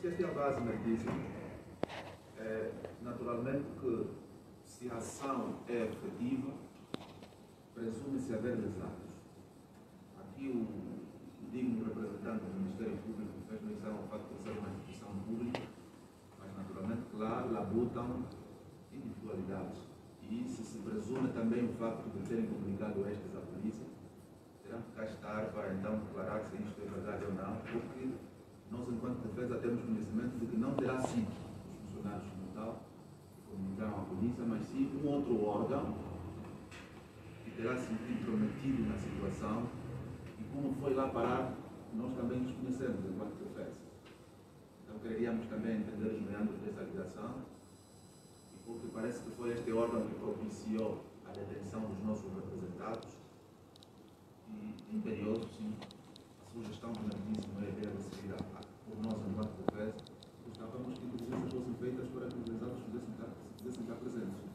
que aqui a base me diz, naturalmente que se a ação é efetiva, presume-se haver resultados. Aqui o digno representante do Ministério Público fez menção ao facto de ser uma instituição pública, mas naturalmente que lá labutam individualidades. E se presume também o facto de terem comunicado estes à polícia, terão que cá estar para então declarar se isto é verdade ou não, porque nós, enquanto defesa, temos conhecimento de que não terá sido os funcionários como tal que comunicaram à polícia, mas sim um outro órgão que terá sido intrometido na situação e como foi lá parar, nós também desconhecemos enquanto defesa. Então, queríamos também entender os meandros dessa ligação, porque parece que foi este órgão que propiciou a detenção dos nossos representados e, imperioso, sim, a sugestão que nos disse não é deve seguir por nós enquanto defesa, gostávamos que diligências fossem feitas para que os lesados pudessem estar presentes.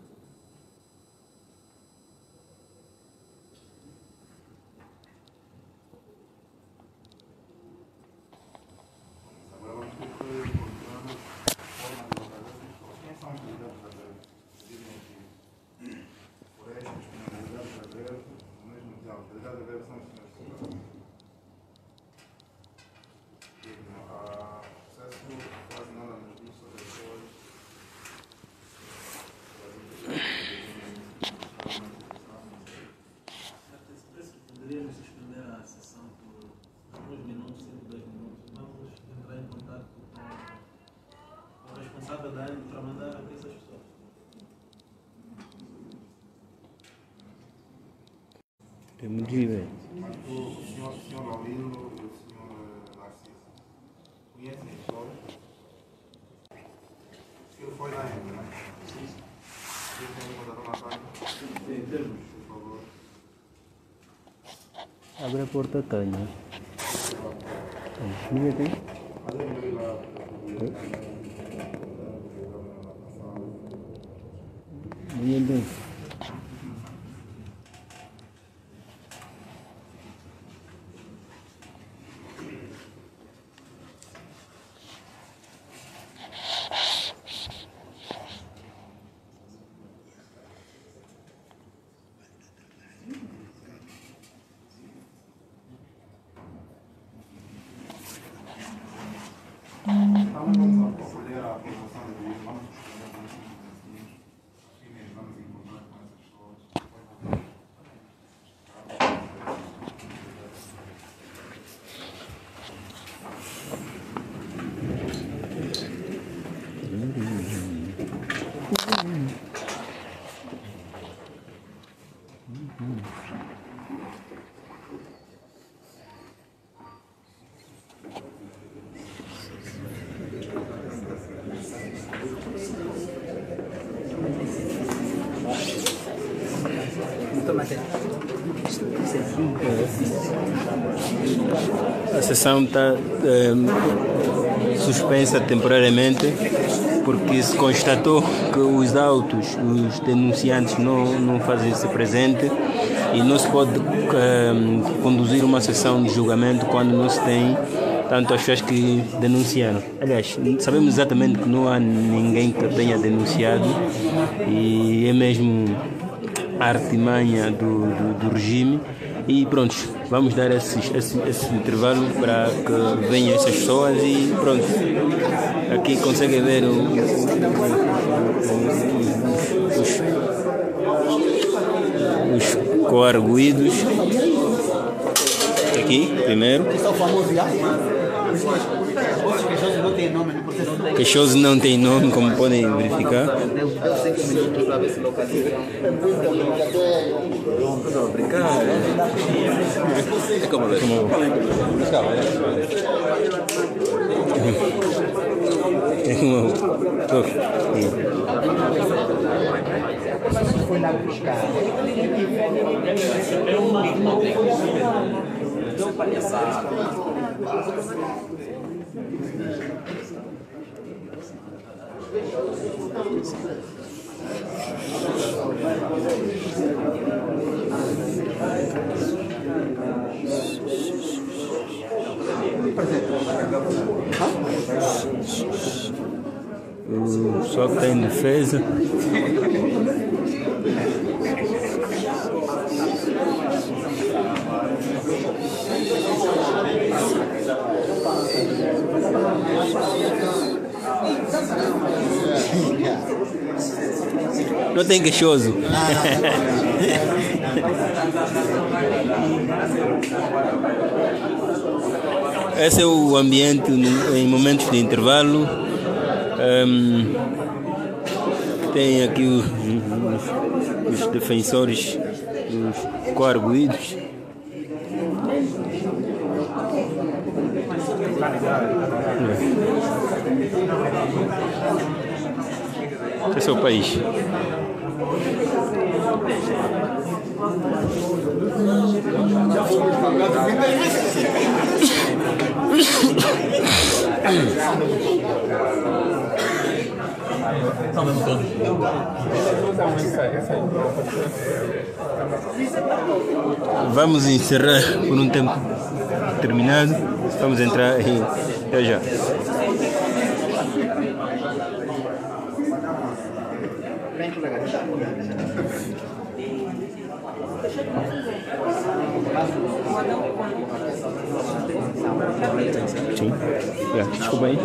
Agora vamos ter que encontrar forma de abordar essas pessoas. Quem são os candidatos a ver? Dizem aqui, florestas, candidatos a ver, mesmo diálogo, candidatos a ver são os senhores candidatos. Há processo quase nada nas duas pessoas. Poderíamos suspender a sessão por alguns minutos, 5, 10 minutos. Vamos entrar em contato com o responsável da área para mandar abrir essas pessoas. Temos de ver. Mas o senhor Laurino e o senhor Narciso conhecem as pessoas? O senhor foi lá ainda, não é? Sim. Vocês têm encontrado uma página? Sim, temos. Por favor. Abre a porta, tenho. Ninguém tem? Mas eu veio lá. Ninguém tem. Então vamos proceder à aprovação do livro. Vamos suspender por 5 minutinhos. Primeiro vamos encontrar com essas pessoas. A sessão está suspensa temporariamente porque se constatou que os autos, os denunciantes não fazem-se presente e não se pode conduzir uma sessão de julgamento quando não se tem tanto as pessoas que denunciaram. Aliás, sabemos exatamente que não há ninguém que tenha denunciado e é mesmo a artimanha do regime. E pronto, vamos dar esse intervalo para que venham essas pessoas e pronto. Aqui conseguem ver os coarguidos. Aqui, primeiro. Queixoso não tem nome, como podem verificar. Foi lá buscar. Deu palhaçada. O pessoal que está em defesa. Não tem queixoso. Esse é o ambiente em momentos de intervalo. Tem aqui os defensores dos coarguidos. Esse é o país. Vamos encerrar por um tempo determinado. Vamos entrar em já. Sim, desculpa aí.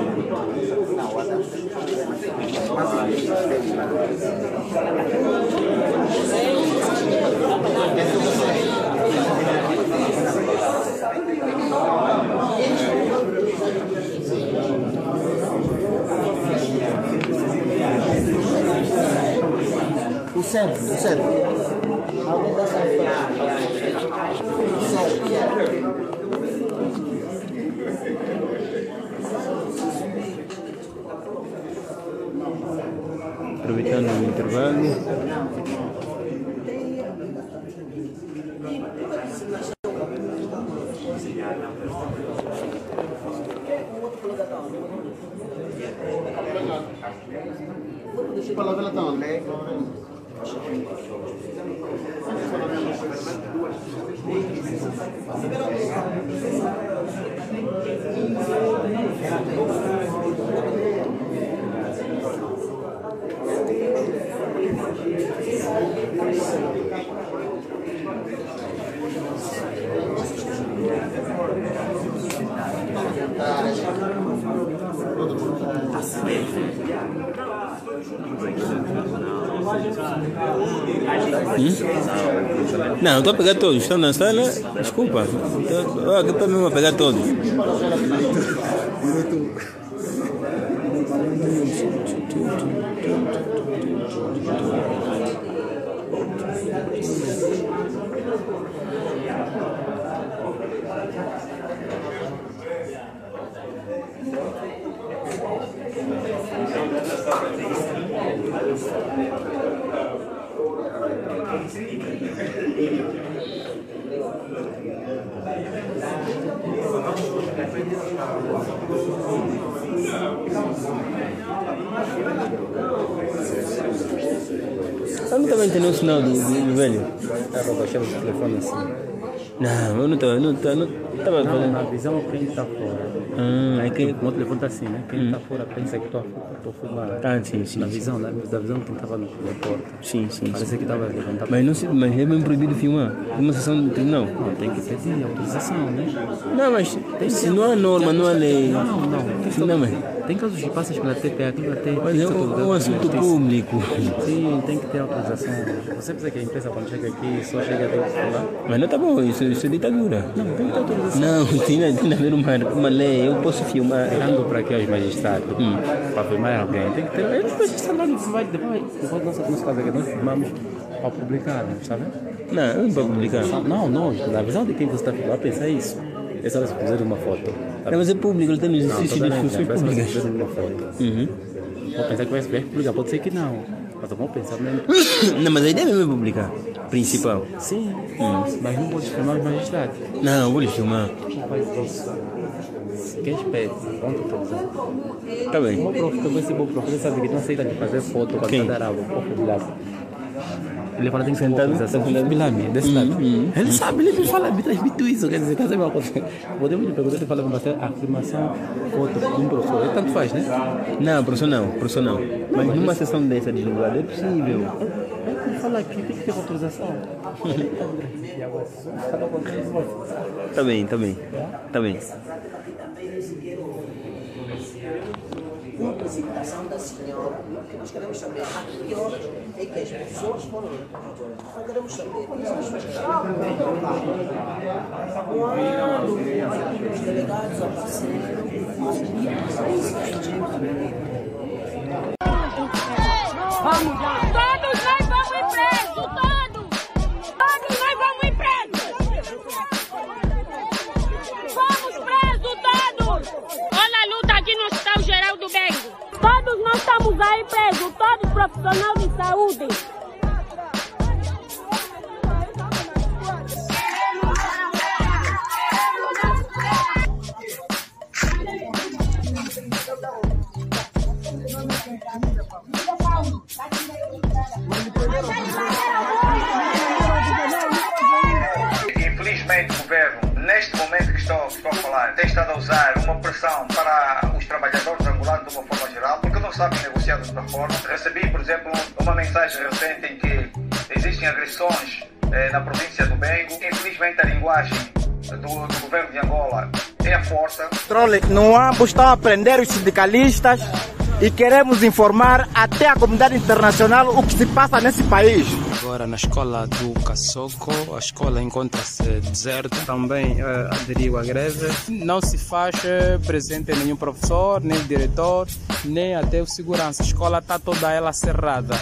O certo. Alguém dá certo. Aproveitando o intervalo. Não, estou a pegar todos. Estão na sala. Desculpa. Aqui estou mesmo a pegar todos. Eu não estava entendendo o sinal do velho. Estava baixando o telefone assim. Não, eu não estava Não, na visão quem está fora. É que... O meu telefone está assim, né? Quem está fora pensa que estou a filmar. Ah, sim. Na visão, né? Da visão quem estava na porta. Sim. Parece que estava a levantar. Mas é mesmo proibido filmar. Uma sessão do tribunal. Não, tem que pedir autorização, né? Não, mas se não há norma, não há lei. Não, mas tem casos de passas pela TPA, aquilo até. Mas é um assunto público. Sim, tem que ter autorização. Você pensa que a empresa quando chega aqui só chega a ter que falar? Mas não tá bom, isso é ditadura. Não, tem que ter autorização. Não, tem que haver uma lei, eu posso filmar. Ando para aqui aos magistrados, para filmar alguém, tem que ter. Eles vai depois nosso caso aqui, nós filmamos para publicar, está vendo? Não para publicar. Não, na visão de quem você está filmando, pensa isso. Essa hora se fizer uma foto. Não, mas é público, ele tem no exercício de funções públicas. Uma foto. Vou pensar que vai ser publicar, pode ser que não. Mas eu vou pensar mesmo. Não, mas a ideia mesmo é publicar. Principal. Sim, mas não pode filmar os magistrados. Não, vou lhe filmar. Faz isso. Quem espera? Pronto, professor. Tá bem. O bom professor sabe que não aceita de fazer foto para dar água para publicar. Ele fala tem que ser Sentado. autorização. Bilame, desse lado. Ele sabe, ele me fala, me transmite isso. Quer dizer, caso podemos lhe perguntar, ele fala bastante afirmação, foto de um professor. Ele tanto faz, né? Não, professor não. Mas numa sessão dessa de julgado é possível. Ele fala aqui, tem que ter autorização. Tá bem. Uma apresentação da senhora, porque nós queremos saber a que horas é que as pessoas foram. Nós queremos saber. Quando os delegados apareceram, Vamos lá! Todos nós vamos ir presos! Todos nós vamos ir presos! Vamos presos todos! Olha a luta aqui no Hospital Geral do Bengo. Todos nós estamos aí presos, todos profissionais de saúde. Infelizmente o governo, neste momento que estou a falar, tem estado a usar uma pressão para os trabalhadores angolanos de uma forma geral, porque não sabem negociar de outra forma. Recebi, por exemplo, uma mensagem recente em que existem agressões na província do Bengo. Infelizmente a linguagem do governo de Angola é a força. No ambos estão a prender os sindicalistas e queremos informar até a comunidade internacional o que se passa nesse país. Agora na escola do Kassoko, a escola encontra-se deserta, também aderiu à greve. Não se faz presente nenhum professor, nem diretor, nem até o segurança. A escola está toda ela cerrada.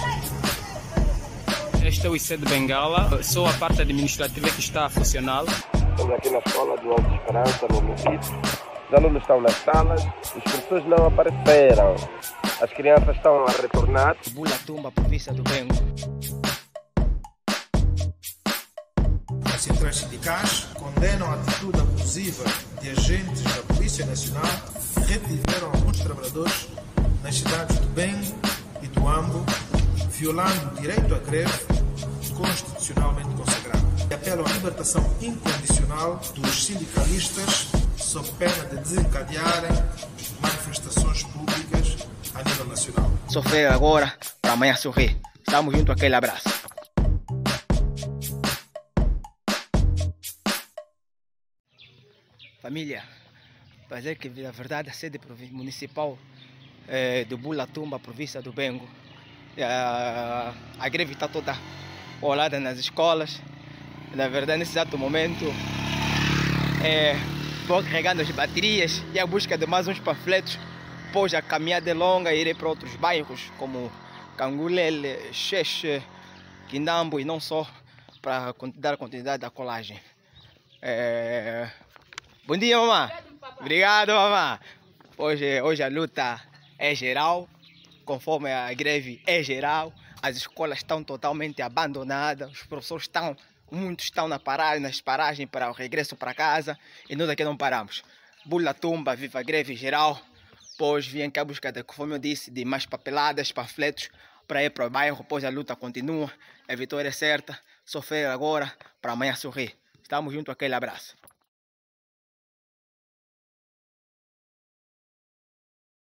Este é o IC de Bengala, só a parte administrativa que está funcional. Estamos aqui na escola do Alto Esperança, no Lupito. Os alunos estão nas salas, os professores não apareceram. As crianças estão a retornar. Bula Tumba, província do Bengo. As centrais sindicais condenam a atitude abusiva de agentes da Polícia Nacional que retiveram alguns trabalhadores nas cidades do Bengo e do Ambo, violando o direito à greve constitucionalmente consagrado. E apelam à libertação incondicional dos sindicalistas sob pena de desencadearem manifestações públicas a nível nacional. Sofrer agora para amanhã sorrir. Estamos juntos, aquele abraço. Família, para dizer que na verdade a sede municipal do Bula Tumba, província do Bengo, a greve está toda rolada nas escolas. Na verdade, nesse exato momento, vou carregando as baterias e a busca de mais uns panfletos. Após a caminhada longa, irei para outros bairros como Cangulele, Xexe, Quindambo e não só, para dar continuidade à colagem. Bom dia, mamãe. Obrigado, mamãe. Hoje a luta é geral, conforme a greve é geral. As escolas estão totalmente abandonadas, os professores muitos estão nas paragens para o regresso para casa e nós aqui não paramos. Bula Tumba, viva a greve geral. Pois vem cá buscar, conforme eu disse, de mais papeladas, panfletos para ir para o bairro. Pois a luta continua, a vitória é certa. Sofrer agora para amanhã sorrir. Estamos juntos, aquele abraço.